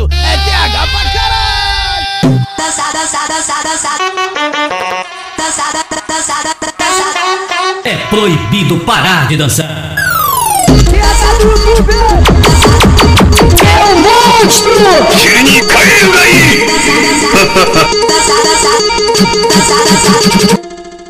sucesso é TH pra caralho. Dança, dança, dança, dança. Dança, dança, dança, dança. É proibido parar de dançar. Essa do governo é o monstro. Jenny caiu aí. Dança, dança, dança, dança.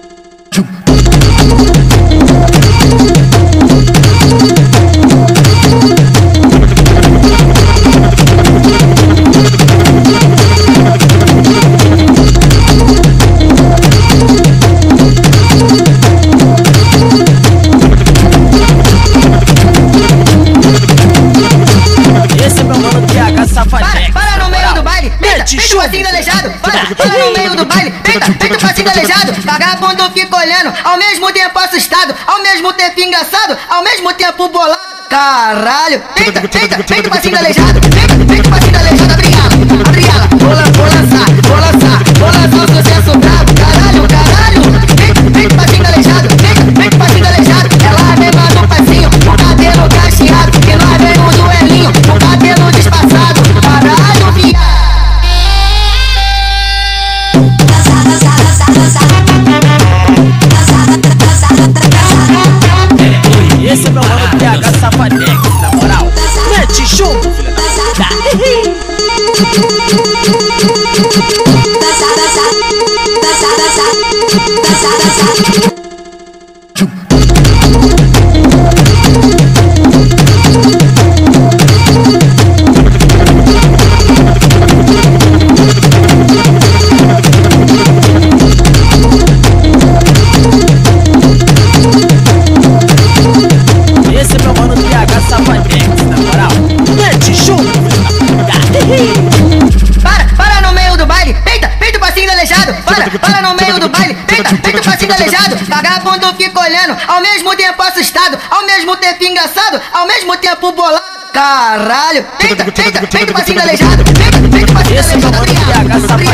Para no meio do baile, peita o passinho aleijado. Para no meio do baile, peita o passinho aleijado. Vagabundo fica olhando, ao mesmo tempo assustado, ao mesmo tempo engraçado, ao mesmo tempo bolado. Caralho, peita o passinho aleijado. Peita o passinho aleijado, abre ela, vou lançar o sucesso brabo. Caralho, peita o passinho aleijado, peita o passinho aleijado. Ela vem do passinho, com cabelo cacheado, e nós vem no duelinho, com cabelo disfarçado. Caralho, viado. Esse é meu mano TH Safadex, na moral. Mete junto, filha da Esse é meu mano TH Safadex, na moral. Mete junto, Para no meio do baile, peita o passinho aleijado. Para no meio do baile, peita o passinho aleijado. Vagabundo fica olhando, ao mesmo tempo assustado, ao mesmo tempo engraçado, ao mesmo tempo bolado. Caralho, peita o passinho aleijado. Peita o passinho Esse é meu mano aleijado, TH Safadex.